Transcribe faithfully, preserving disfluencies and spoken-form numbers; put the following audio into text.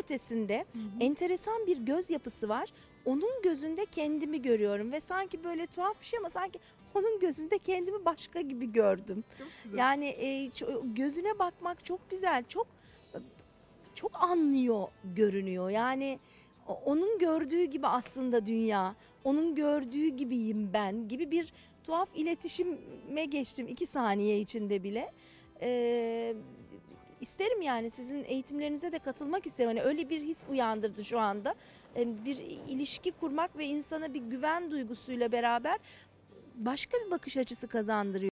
ötesinde Hı hı. enteresan bir göz yapısı var. Onun gözünde kendimi görüyorum ve sanki böyle tuhaf bir şey ama sanki onun gözünde kendimi başka gibi gördüm. Çok güzel. Yani e, ço- gözüne bakmak çok güzel, çok çok anlıyor görünüyor. Yani o- onun gördüğü gibi aslında dünya, onun gördüğü gibiyim ben gibi bir tuhaf iletişime geçtim iki saniye içinde bile. Ee, isterim yani sizin eğitimlerinize de katılmak isterim. Hani öyle bir his uyandırdı şu anda. Ee, bir ilişki kurmak ve insana bir güven duygusuyla beraber başka bir bakış açısı kazandırıyor.